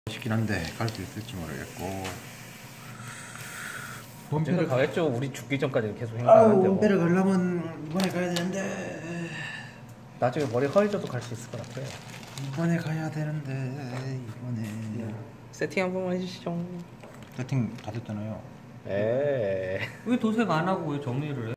싶긴 한데 갈 수 있을지 모르겠고. 언젠가 가겠죠. 우리 죽기 전까지 계속 아우, 행사하는데 뭐. 원배를 가려면 이번에 가야 되는데. 나중에 머리 허해져도 갈 수 있을 것 같아요. 이번에 가야 되는데 이번에. 세팅 한 번만 해주시죠. 세팅 다 됐잖아요. 에. 왜 도색 안 하고 왜 정리를 해?